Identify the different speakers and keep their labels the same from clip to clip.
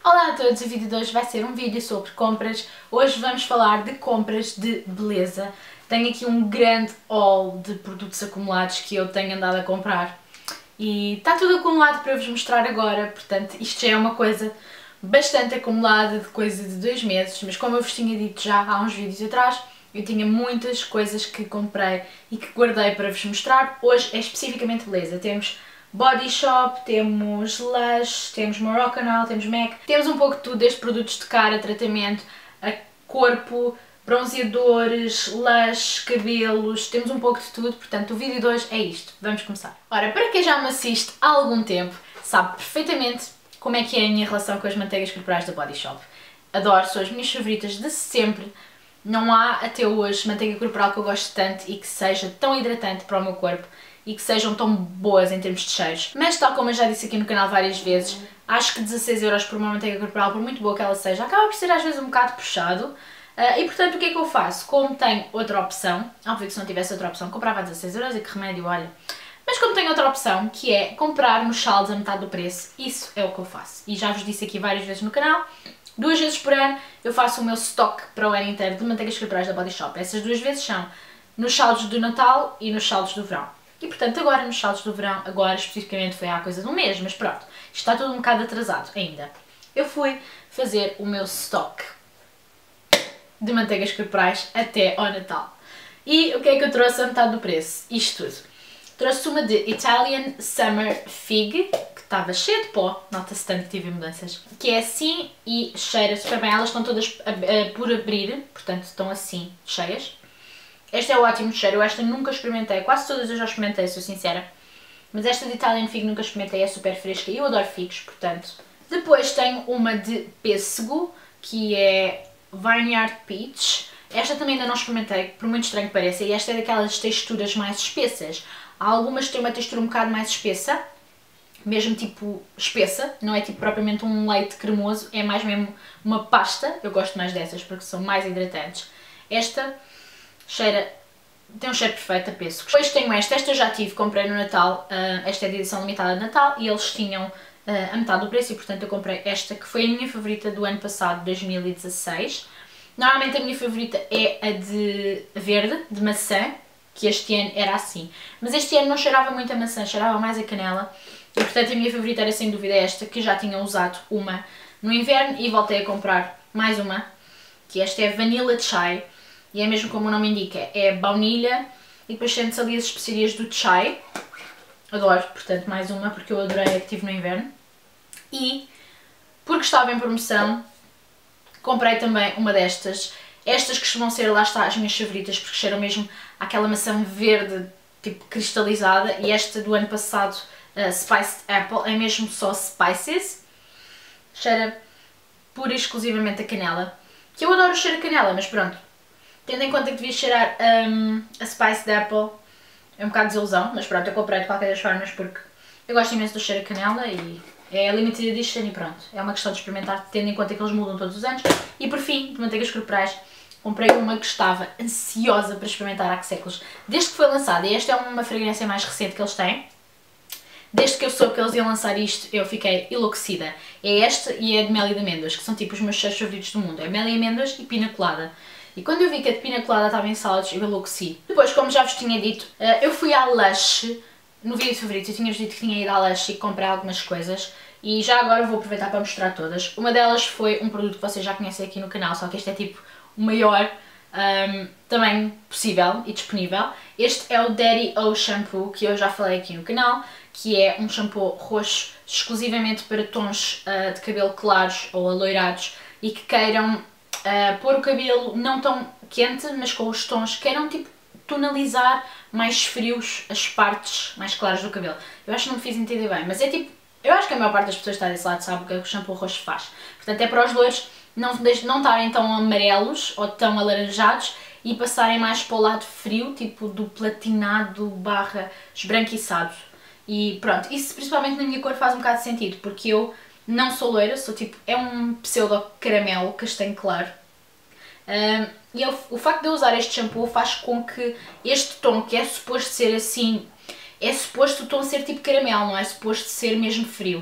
Speaker 1: Olá a todos, o vídeo de hoje vai ser um vídeo sobre compras. Hoje vamos falar de compras de beleza. Tenho aqui um grande haul de produtos acumulados que eu tenho andado a comprar. E está tudo acumulado para eu vos mostrar agora, portanto isto já é uma coisa bastante acumulada, de coisa de 2 meses. Mas como eu vos tinha dito já há uns vídeos atrás, eu tinha muitas coisas que comprei e que guardei para vos mostrar. Hoje é especificamente beleza. Temos Body Shop, temos Lush, temos Moroccan Oil, temos MAC, temos um pouco de tudo, desde produtos de cara, tratamento, a corpo, bronzeadores, Lush, cabelos, temos um pouco de tudo, portanto o vídeo de hoje é isto. Vamos começar. Ora, para quem já me assiste há algum tempo, sabe perfeitamente como é que é a minha relação com as manteigas corporais da Body Shop. Adoro, são as minhas favoritas de sempre. Não há até hoje manteiga corporal que eu goste tanto e que seja tão hidratante para o meu corpo e que sejam tão boas em termos de cheiros. Mas tal como eu já disse aqui no canal várias vezes, acho que 16€ por uma manteiga corporal, por muito boa que ela seja, acaba por ser às vezes um bocado puxado. E portanto o que é que eu faço? Como tenho outra opção, óbvio que se não tivesse outra opção comprava a 16€ e que remédio, olha. Mas como tenho outra opção, que é comprar nos saldos a metade do preço, isso é o que eu faço. E já vos disse aqui várias vezes no canal, 2 vezes por ano eu faço o meu stock para o ano inteiro de manteigas corporais da Body Shop. Essas 2 vezes são nos saldos do Natal e nos saldos do verão. E portanto agora nos saldos do verão, agora especificamente foi há coisa de um mês, mas pronto, isto está tudo um bocado atrasado ainda. Eu fui fazer o meu stock de manteigas corporais até ao Natal. E o que é que eu trouxe a metade do preço? Isto tudo. Trouxe uma de Italian Summer Fig, que estava cheia de pó, nota-se tanto que tive mudanças, que é assim e cheira super bem. Elas estão todas por abrir, portanto estão assim, cheias. Este é o ótimo cheiro, esta nunca experimentei, quase todas eu já experimentei, sou sincera. Mas esta de Italian Fig nunca experimentei, é super fresca e eu adoro figos, portanto. Depois tenho uma de pêssego, que é Vineyard Peach. Esta também ainda não experimentei, por muito estranho que pareça, e esta é daquelas texturas mais espessas. Há algumas que têm uma textura um bocado mais espessa, mesmo tipo espessa, não é tipo propriamente um leite cremoso, é mais mesmo uma pasta. Eu gosto mais dessas porque são mais hidratantes. Esta cheira, tem um cheiro perfeito a pêssego. Depois tenho esta eu já tive, comprei no Natal, esta é de edição limitada de Natal e eles tinham a metade do preço e portanto eu comprei esta que foi a minha favorita do ano passado, 2016. Normalmente a minha favorita é a de verde, de maçã, que este ano era assim. Mas este ano não cheirava muito a maçã, cheirava mais a canela. E portanto a minha favorita era sem dúvida esta, que já tinha usado uma no inverno e voltei a comprar mais uma, que esta é Vanilla Chai. E é mesmo como o nome indica, é baunilha e depois sente-se ali as especiarias do chai. Adoro, portanto mais uma, porque eu adorei a que tive no inverno. E, porque estava em promoção, comprei também uma destas. Estas costumam ser, lá está, as minhas favoritas, porque cheiram mesmo àquela maçã verde, tipo cristalizada. E esta do ano passado, Spiced Apple, é mesmo só Spices. Cheira pura e exclusivamente a canela. Que eu adoro o cheiro a canela, mas pronto. Tendo em conta que devia cheirar a Spiced Apple, é um bocado de desilusão, mas pronto, eu comprei de qualquer das formas porque eu gosto imenso do cheiro a canela e é a limited edition e pronto. É uma questão de experimentar, tendo em conta que eles mudam todos os anos. E por fim, de manteigas corporais, comprei uma que estava ansiosa para experimentar há que séculos, desde que foi lançada, e esta é uma fragrância mais recente que eles têm. Desde que eu soube que eles iam lançar isto, eu fiquei enlouquecida. É esta e é de mel e de amêndoas, que são tipo os meus cheiros favoritos do mundo. É mel e amêndoas e pina colada. E quando eu vi que a de pina colada estava em salados, eu enlouqueci. Depois, como já vos tinha dito, eu fui à Lush, no vídeo favorito, eu tinha-vos dito que tinha ido à Lush e comprei algumas coisas. E já agora vou aproveitar para mostrar todas. Uma delas foi um produto que vocês já conhecem aqui no canal, só que este é tipo o maior tamanho possível e disponível. Este é o Daddy O Shampoo, que eu já falei aqui no canal, que é um shampoo roxo exclusivamente para tons de cabelo claros ou aloirados e que queiram pôr o cabelo não tão quente, mas com os tons, queiram tipo tonalizar mais frios as partes mais claras do cabelo. Eu acho que não me fiz entender bem, mas é tipo, eu acho que a maior parte das pessoas que está desse lado sabe o que o shampoo roxo faz. Portanto é para os loiros não estarem tão amarelos ou tão alaranjados e passarem mais para o lado frio, tipo do platinado barra esbranquiçado. E pronto, isso principalmente na minha cor faz um bocado de sentido, porque eu não sou loira, sou tipo, é um pseudo caramelo castanho claro. E o facto de eu usar este shampoo faz com que este tom, que é suposto ser assim, é suposto o tom ser tipo caramelo, não é suposto ser mesmo frio.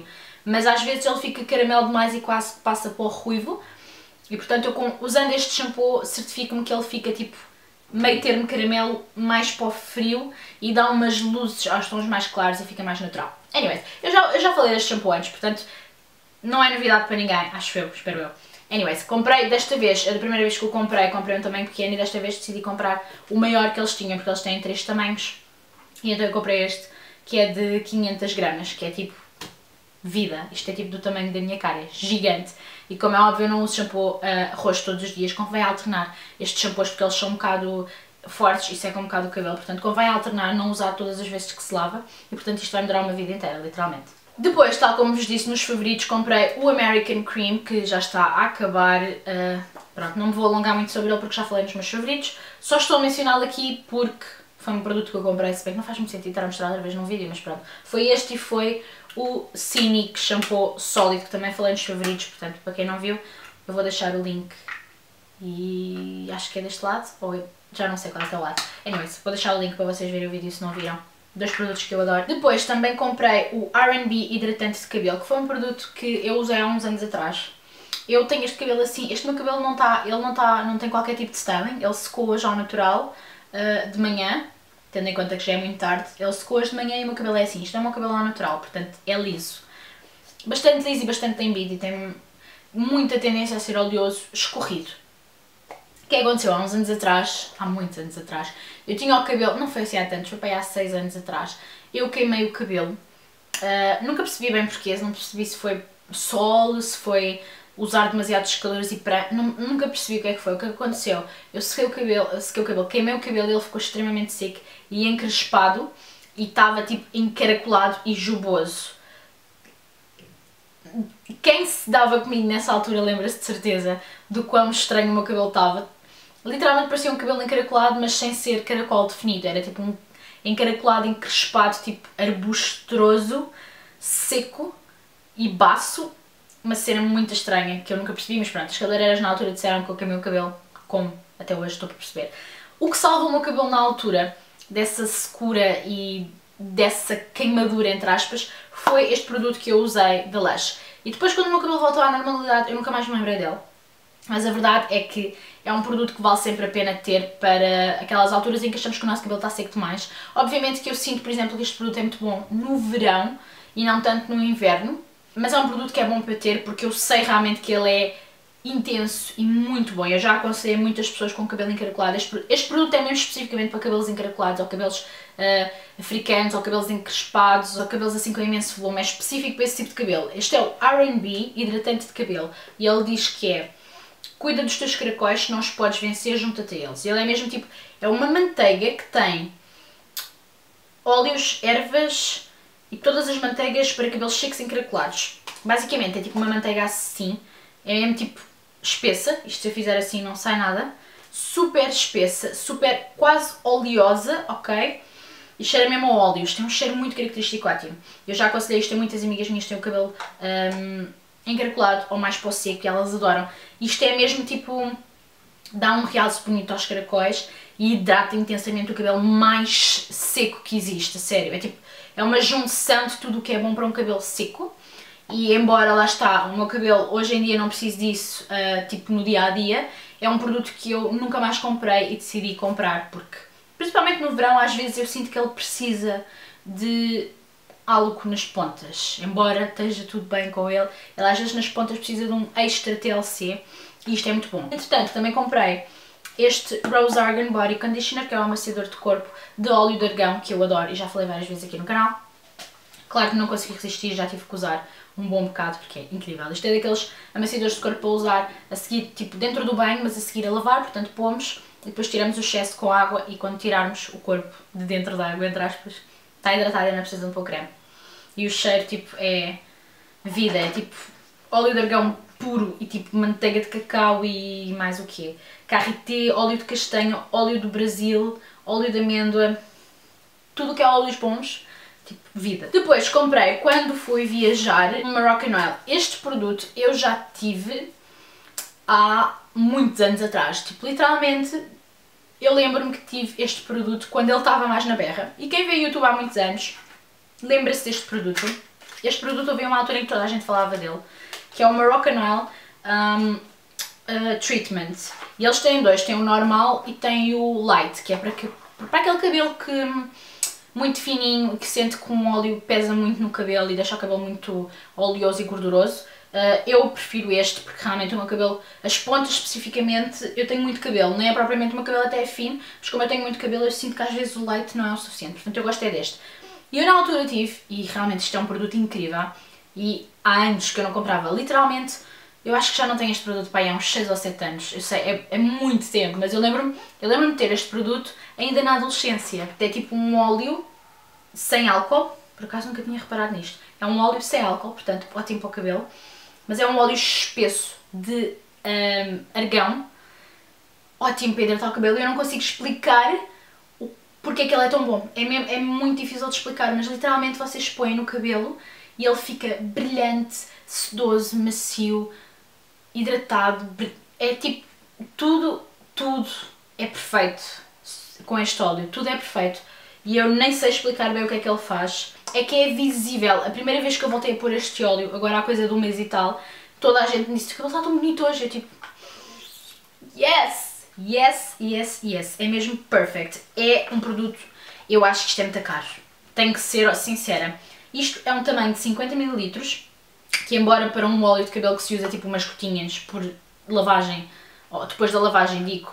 Speaker 1: mas às vezes ele fica caramelo demais e quase passa para o ruivo. E portanto eu usando este shampoo certifico-me que ele fica tipo meio termo caramelo mais para o frio e dá umas luzes aos tons mais claros e fica mais natural. Anyways, eu já falei deste shampoo antes, portanto não é novidade para ninguém, acho eu, espero eu. Anyways, comprei desta vez, a primeira vez que o comprei um tamanho pequeno e desta vez decidi comprar o maior que eles tinham, porque eles têm 3 tamanhos. E então eu comprei este, que é de 500 gramas, que é tipo vida. Isto é tipo do tamanho da minha cara, é gigante. E como é óbvio eu não uso shampoo roxo todos os dias, convém alternar estes shampoos porque eles são um bocado fortes e secam um bocado o cabelo. Portanto convém alternar, não usar todas as vezes que se lava. E portanto isto vai-me durar uma vida inteira, literalmente. Depois, tal como vos disse nos favoritos, comprei o American Cream, que já está a acabar. Pronto, não me vou alongar muito sobre ele porque já falei nos meus favoritos. Só estou a mencioná-lo aqui porque foi um produto que eu comprei, se bem que não faz muito sentido estar a mostrar outra vez num vídeo, mas pronto. Foi este e foi o Scenic Shampoo Sólido, que também falei nos favoritos, portanto, para quem não viu, eu vou deixar o link. E acho que é deste lado, ou já não sei qual é que é o lado. Anyways, vou deixar o link para vocês verem o vídeo se não viram. 2 produtos que eu adoro. Depois também comprei o R&B hidratante de cabelo, que foi um produto que eu usei há uns anos atrás. Eu tenho este cabelo assim, este meu cabelo não tem qualquer tipo de styling, ele secou hoje ao natural, de manhã, tendo em conta que já é muito tarde, ele secou hoje de manhã e o meu cabelo é assim, isto é o meu cabelo ao natural, portanto é liso. Bastante liso e bastante limbido e tem muita tendência a ser oleoso, escorrido. O que aconteceu há uns anos atrás, há muitos anos atrás, eu tinha o cabelo, não foi assim há tantos, foi para aí há 6 anos atrás, eu queimei o cabelo, nunca percebi bem porquê, não percebi se foi sol, se foi usar demasiados calores e nunca percebi o que é que foi. O que aconteceu? Eu sequei o cabelo, queimei o cabelo e ele ficou extremamente seco e encrespado e estava tipo encaracolado e juboso. Quem se dava comigo nessa altura lembra-se de certeza do quão estranho o meu cabelo estava. Literalmente parecia um cabelo encaracolado, mas sem ser caracol definido. Era tipo um encaracolado, encrespado, tipo arbustroso, seco e baço. Uma cena muito estranha, que eu nunca percebi, mas pronto, as cabeleireiras na altura disseram que eu queimei o cabelo, como até hoje estou para perceber. O que salva o meu cabelo na altura, dessa secura e dessa queimadura, entre aspas, foi este produto que eu usei da Lush. E depois quando o meu cabelo voltou à normalidade, eu nunca mais me lembrei dele. Mas a verdade é que é um produto que vale sempre a pena ter para aquelas alturas em que achamos que o nosso cabelo está seco demais. Obviamente que eu sinto, por exemplo, que este produto é muito bom no verão e não tanto no inverno. Mas é um produto que é bom para ter porque eu sei realmente que ele é intenso e muito bom. Eu já aconselhei muitas pessoas com cabelo encaracolado. Este produto é mesmo especificamente para cabelos encaracolados ou cabelos africanos ou cabelos encrespados ou cabelos assim com imenso volume. É específico para esse tipo de cabelo. Este é o R&B hidratante de cabelo e ele diz que é: cuida dos teus caracóis, se não os podes vencer, junta-te a eles. Ele é mesmo tipo, é uma manteiga que tem óleos, ervas e todas as manteigas para cabelos secos encaracolados. Basicamente é tipo uma manteiga assim, é mesmo tipo espessa, isto se eu fizer assim não sai nada, super espessa, super quase oleosa, ok? E cheira mesmo a óleos, tem um cheiro muito característico ótimo. Eu já aconselhei isto a muitas amigas minhas que têm o cabelo encaracolado ou mais para o seco e elas adoram. Isto é mesmo tipo, dá um realce bonito aos caracóis e hidrata intensamente o cabelo mais seco que existe, a sério. É tipo, é uma junção de tudo o que é bom para um cabelo seco. E embora lá está, o meu cabelo hoje em dia não preciso disso, tipo no dia a dia, é um produto que eu nunca mais comprei e decidi comprar porque, principalmente no verão, às vezes eu sinto que ele precisa de algo nas pontas. Embora esteja tudo bem com ele, ele às vezes nas pontas precisa de um extra TLC e isto é muito bom. Entretanto, também comprei este Rose Argan Body Conditioner, que é um amaciador de corpo de óleo de argão, que eu adoro e já falei várias vezes aqui no canal. Claro que não consegui resistir, já tive que usar um bom bocado porque é incrível. Isto é daqueles amaciadores de corpo para usar a seguir, tipo dentro do banho, mas a seguir a lavar, portanto pomos e depois tiramos o excesso com água e quando tirarmos o corpo de dentro da água, entre aspas, está hidratado e não precisa de um pouco creme. E o cheiro tipo é vida, é tipo óleo de argão puro e tipo manteiga de cacau e mais o quê? Karité, óleo de castanha, óleo do Brasil, óleo de amêndoa, tudo o que é óleos bons, tipo vida. Depois comprei, quando fui viajar, um Moroccan Oil. Este produto eu já tive há muitos anos atrás, tipo literalmente eu lembro-me que tive este produto quando ele estava mais na berra. E quem vê YouTube há muitos anos lembra-se deste produto. Este produto houve uma altura em que toda a gente falava dele, que é o Moroccan Oil Treatment. E eles têm dois, tem o normal e tem o light, que é para aquele cabelo que muito fininho, que sente que um óleo pesa muito no cabelo e deixa o cabelo muito oleoso e gorduroso. Eu prefiro este porque realmente o meu cabelo, as pontas especificamente, eu tenho muito cabelo, não é propriamente o meu cabelo até é fino, mas como eu tenho muito cabelo eu sinto que às vezes o light não é o suficiente, portanto eu gosto é deste. E eu na altura tive, e realmente isto é um produto incrível, e há anos que eu não comprava, literalmente, eu acho que já não tenho este produto para aí há uns 6 ou 7 anos, eu sei, é muito tempo, mas eu lembro-me de ter este produto ainda na adolescência, que é tipo um óleo sem álcool, por acaso nunca tinha reparado nisto, é um óleo sem álcool, portanto ótimo para o cabelo, mas é um óleo espesso de argão, ótimo para hidratar o cabelo e eu não consigo explicar porque é que ele é tão bom. É muito difícil de explicar, mas literalmente vocês põem no cabelo e ele fica brilhante, sedoso, macio, hidratado, é tipo, tudo é perfeito com este óleo, tudo é perfeito. E eu nem sei explicar bem o que é que ele faz. É que é visível. A primeira vez que eu voltei a pôr este óleo, agora há coisa de um mês e tal, toda a gente me disse que ele está tão bonito hoje. Eu tipo, yes, yes, yes, yes. É mesmo perfect. É um produto, eu acho que isto é muito caro. Tenho que ser sincera. Isto é um tamanho de 50 ml, que embora para um óleo de cabelo que se usa tipo umas gotinhas por lavagem, ou depois da lavagem digo,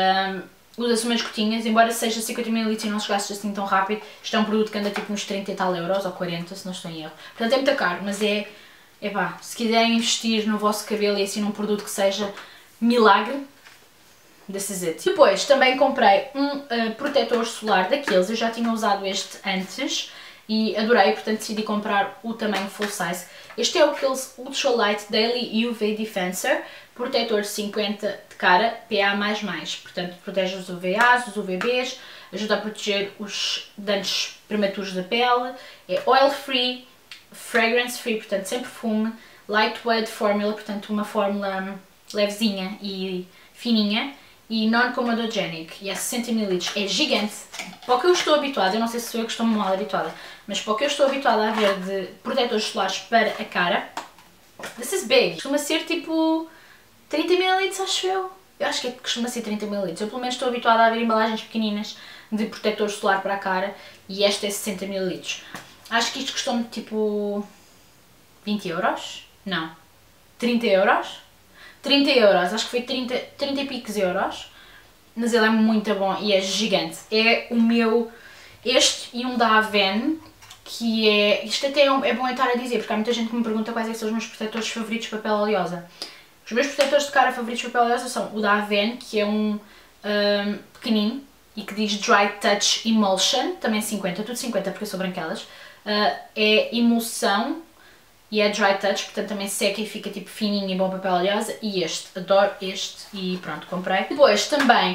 Speaker 1: usa-se umas gotinhas, embora seja 50 ml e não se gaste assim tão rápido, isto é um produto que anda tipo uns 30 e tal euros, ou 40, se não estou em erro. Portanto é muito caro, mas epá, se quiserem investir no vosso cabelo e assim num produto que seja milagre, this is it. Depois também comprei um protetor solar daqueles, eu já tinha usado este antes e adorei, portanto decidi comprar o tamanho full size. Este é o Kiehl's Ultralight Daily UV Defensor, protetor 50 de cara, PA++, portanto protege os UVAs, os UVBs, ajuda a proteger os danos prematuros da pele, é oil free, fragrance free, portanto sem perfume, lightweight formula, portanto uma fórmula levezinha e fininha, e non-comedogenic, e é 60 ml, é gigante. Para o que eu estou habituada, eu não sei se sou eu que estou mal habituada, mas para o que eu estou habituada a ver de protetores solares para a cara, this is big. Costuma ser tipo 30 ml, acho eu. Eu acho que costuma ser 30 ml. Eu pelo menos estou habituada a ver embalagens pequeninas de protetor solar para a cara e esta é 60 ml. Acho que isto custou-me tipo 20 euros? Não. 30 euros? 30 euros, acho que foi 30 e picos euros, mas ele é muito bom e é gigante. É o meu, este e um da Aven, que é, isto até é bom estar a dizer, porque há muita gente que me pergunta quais é que são os meus protetores favoritos de papel oleosa. Os meus protetores de cara favoritos de papel oleosa são o da Aven, que é um pequenino e que diz Dry Touch Emulsion, também 50, tudo 50 porque eu sou branquelas, é emulsão e é dry touch, portanto também seca e fica tipo fininho e bom papel oleosa. E este, adoro este e pronto, comprei. Depois também,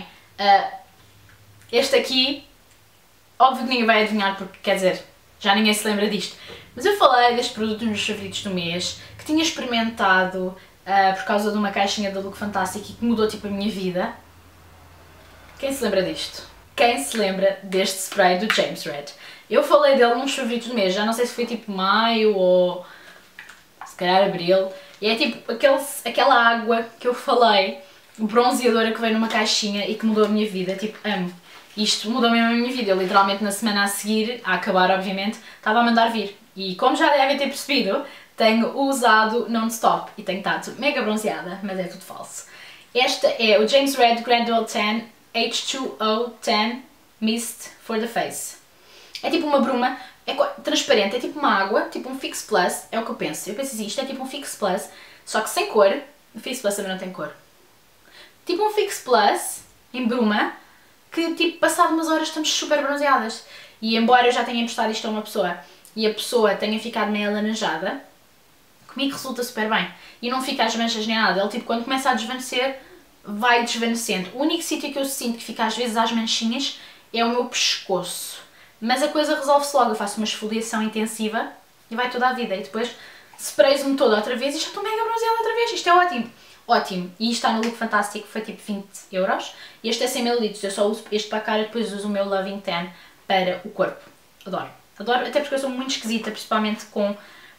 Speaker 1: este aqui, óbvio que ninguém vai adivinhar porque, quer dizer, já ninguém se lembra disto. Mas eu falei deste produto nos meus favoritos do mês, que tinha experimentado por causa de uma caixinha da Look Fantastic e que mudou tipo a minha vida. Quem se lembra disto? Quem se lembra deste spray do James Red? Eu falei dele nos favoritos do mês, já não sei se foi tipo maio ou se calhar abril, e é tipo aquela água que eu falei, bronzeadora que veio numa caixinha e que mudou a minha vida, tipo, amo. Isto mudou mesmo a minha vida, eu literalmente na semana a seguir, a acabar obviamente, estava a mandar vir. E como já devem ter percebido, tenho usado non-stop e tenho estado mega bronzeada, mas é tudo falso. Esta é o James Red Gradual Tan H2O Tan Mist for the Face. É tipo uma bruma, é transparente, é tipo uma água, tipo um Fix Plus, é o que eu penso. Eu penso assim, isto é tipo um Fix Plus, só que sem cor. O Fix Plus também não tem cor. Tipo um Fix Plus, em bruma, que tipo, passado umas horas estamos super bronzeadas. E embora eu já tenha emprestado isto a uma pessoa e a pessoa tenha ficado meio alaranjada, comigo resulta super bem. E não fica às manchas nem nada. Ele tipo, quando começa a desvanecer, vai desvanecendo. O único sítio que eu sinto que fica às vezes às manchinhas é o meu pescoço. Mas a coisa resolve-se logo, eu faço uma esfoliação intensiva e vai toda a vida. E depois sprays-me toda outra vez e já estou mega bronzeada outra vez. Isto é ótimo. Ótimo. E isto está no Look Fantastic, foi tipo 20 euros. E este é 100 ml, eu só uso este para a cara, depois uso o meu Loving Tan para o corpo. Adoro. Adoro, até porque eu sou muito esquisita, principalmente com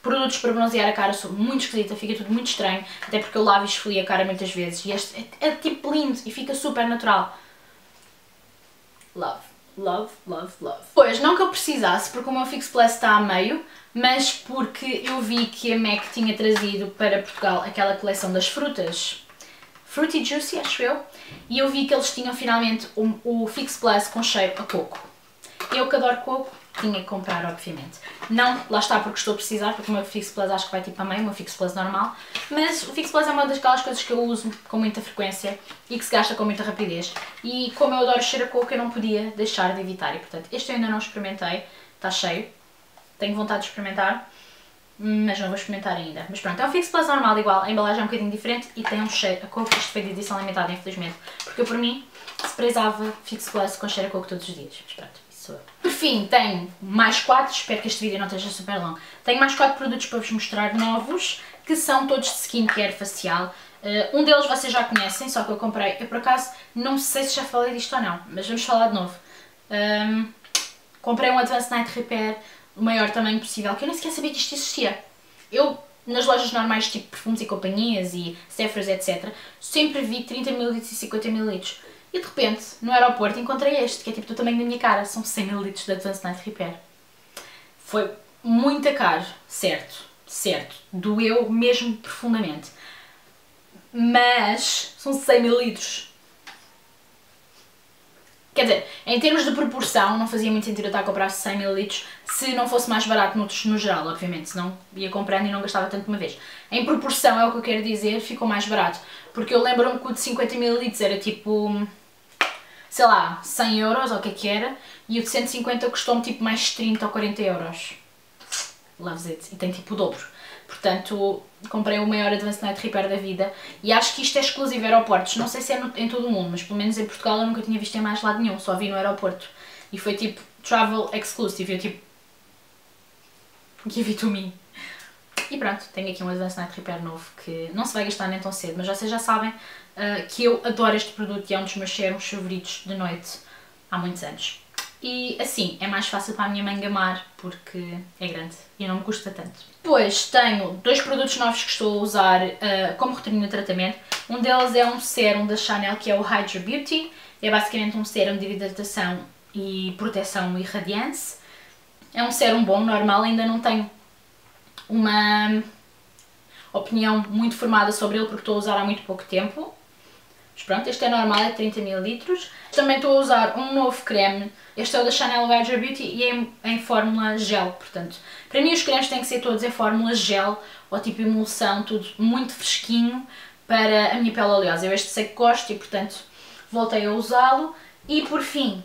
Speaker 1: Produtos para bronzear a cara, sou muito esquisita, fica tudo muito estranho, até porque eu lavo e esfolio a cara muitas vezes e este é tipo lindo e fica super natural. Love, love, love, love. Pois, não que eu precisasse, porque o meu Fix Plus está a meio, mas porque eu vi que a MAC tinha trazido para Portugal aquela coleção das frutas, Fruity Juicy, acho eu, e eu vi que eles tinham finalmente o Fix Plus com cheiro a coco. Eu que adoro coco, tinha que comprar, obviamente. Não, lá está, porque estou a precisar, porque o meu Fix Plus acho que vai tipo a meio, o meu Fix Plus normal, mas o Fix Plus é uma daquelas coisas que eu uso com muita frequência e que se gasta com muita rapidez. E como eu adoro cheiro a coco, eu não podia deixar de evitar, e portanto, este eu ainda não experimentei, está cheio, tenho vontade de experimentar, mas não vou experimentar ainda. Mas pronto, é um Fix Plus normal igual, a embalagem é um bocadinho diferente e tem um cheiro a coco. Isto foi de edição limitada, infelizmente, porque eu por mim se prezava Fix Plus com cheiro a coco todos os dias. Mas pronto, isso sou eu. Por fim, tenho mais 4, espero que este vídeo não esteja super longo. Tenho mais 4 produtos para vos mostrar novos, que são todos de skincare facial. Um deles vocês já conhecem, só que eu comprei, eu por acaso não sei se já falei disto ou não, mas vamos falar de novo. Comprei um Advanced Night Repair, o maior tamanho possível, que eu nem sequer sabia que isto existia. Eu, nas lojas normais, tipo Perfumes e Companhias e Sephora, etc., sempre vi 30ml e 50ml. E de repente, no aeroporto, encontrei este, que é tipo do tamanho da minha cara, são 100ml de Advanced Night Repair. Foi muito caro, certo, certo, doeu mesmo profundamente. Mas são 100ml. Quer dizer, em termos de proporção, não fazia muito sentido eu estar a comprar 100ml se não fosse mais barato no geral, obviamente, senão ia comprando e não gastava tanto de uma vez. Em proporção, é o que eu quero dizer, ficou mais barato. Porque eu lembro-me que o de 50ml era tipo, sei lá, 100€, ou o que era, e o de 150 custou-me tipo mais 30 ou 40€. Loves it. E tem tipo o dobro. Portanto, comprei o maior Advanced Night Repair da vida e acho que isto é exclusivo a aeroportos. Não sei se é em todo o mundo, mas pelo menos em Portugal eu nunca tinha visto em mais lado nenhum, só vi no aeroporto. E foi tipo travel exclusive, eu tipo, give it to me. E pronto, tenho aqui um Advanced Night Repair novo que não se vai gastar nem tão cedo, mas vocês já sabem que eu adoro este produto e é um dos meus sérums favoritos de noite há muitos anos. E assim, é mais fácil para a minha mãe gamar porque é grande e não me custa tanto. Depois tenho 2 produtos novos que estou a usar como rotina de tratamento. Um deles é um sérum da Chanel que é o Hydra Beauty. É basicamente um sérum de hidratação e proteção e radiance. É um sérum bom, normal, ainda não tenho uma opinião muito formada sobre ele porque estou a usar há muito pouco tempo. Mas pronto, este é normal, é 30ml. Também estou a usar um novo creme. Este é o da Chanel Hydra Beauty e é em fórmula gel, portanto. Para mim os cremes têm que ser todos em fórmula gel ou tipo emulsão, tudo muito fresquinho para a minha pele oleosa. Eu este sei que gosto e portanto voltei a usá-lo. E por fim,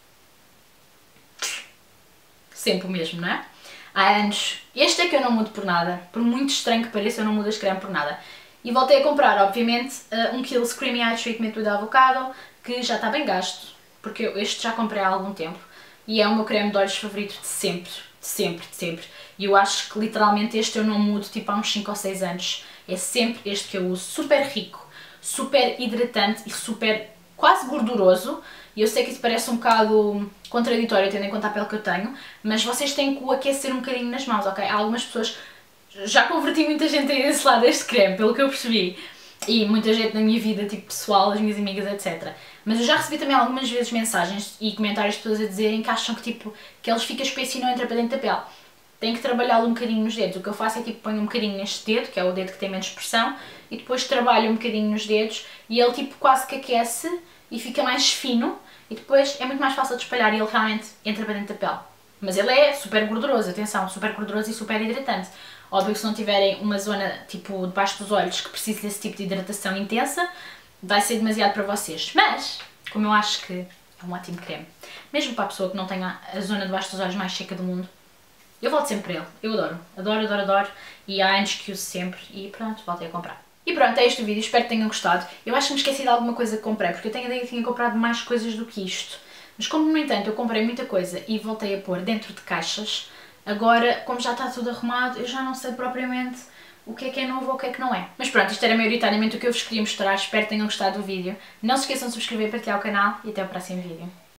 Speaker 1: sempre o mesmo, não é? Há anos. Este é que eu não mudo por nada, por muito estranho que pareça eu não mudo este creme por nada. E voltei a comprar, obviamente, um Kiehl's Creamy Eye Treatment with Avocado, que já está bem gasto, porque este já comprei há algum tempo. E é o meu creme de olhos favorito de sempre, de sempre, de sempre. E eu acho que literalmente este eu não mudo tipo há uns 5 ou 6 anos. É sempre este que eu uso, super rico, super hidratante e super quase gorduroso. E eu sei que isso parece um bocado contraditório tendo em conta a pele que eu tenho, mas vocês têm que o aquecer um bocadinho nas mãos, ok? Há algumas pessoas... Já converti muita gente a esse lado deste creme, pelo que eu percebi. E muita gente na minha vida, tipo pessoal, as minhas amigas, etc. Mas eu já recebi também algumas vezes mensagens e comentários de pessoas a dizerem que acham que tipo, que eles ficam espesso e não entra para dentro da pele. Tem que trabalhá-lo um bocadinho nos dedos. O que eu faço é tipo, ponho um bocadinho neste dedo, que é o dedo que tem menos pressão, e depois trabalho um bocadinho nos dedos e ele tipo quase que aquece e fica mais fino e depois é muito mais fácil de espalhar e ele realmente entra para dentro da pele. Mas ele é super gorduroso, atenção, super gorduroso e super hidratante. Óbvio que se não tiverem uma zona tipo debaixo dos olhos que precise desse tipo de hidratação intensa, vai ser demasiado para vocês. Mas, como eu acho que é um ótimo creme, mesmo para a pessoa que não tenha a zona debaixo dos olhos mais seca do mundo, eu volto sempre para ele. Eu adoro, adoro, adoro, adoro. E há anos que uso sempre e pronto, voltei a comprar. E pronto, é este o vídeo, espero que tenham gostado. Eu acho que me esqueci de alguma coisa que comprei, porque eu tenho a ideia que tinha comprado mais coisas do que isto. Mas como, no entanto, eu comprei muita coisa e voltei a pôr dentro de caixas, agora, como já está tudo arrumado, eu já não sei propriamente o que é novo ou o que é que não é. Mas pronto, isto era maioritariamente o que eu vos queria mostrar, espero que tenham gostado do vídeo. Não se esqueçam de subscrever, partilhar o canal e até o próximo vídeo.